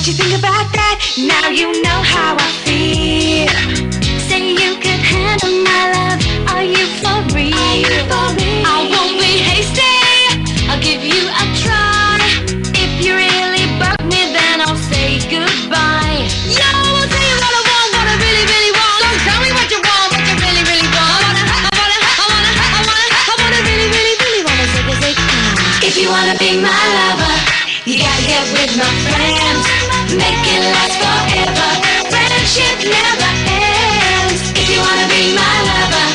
you think about that? Now you know how I feel. Say you could handle my love. Are you for real? I won't be hasty. I'll give you a try. If you really bug me, then I'll say goodbye. Yo, I'll tell you what I want, what I really, really want. So tell me what you want, what you really, really want. I wanna really, really, really wanna say. If you wanna be my lover, you gotta get with my friends. Make it last forever. Friendship never ends. If you wanna be my lover,